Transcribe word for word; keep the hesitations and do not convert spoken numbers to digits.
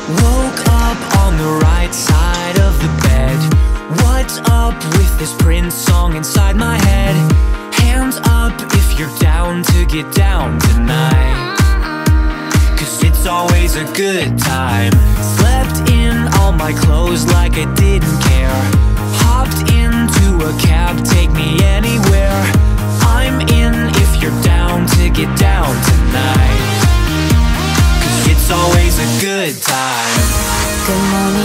Woke up on the right side of the bed. What's up with this Prince song inside my head? Hands up if you're down to get down tonight, 'cause it's always a good time. Slept in all my clothes like I didn't care. Hopped into a cab, take me anywhere. I'm in if you're down to get down tonight, 'cause it's always a good time. Good morning.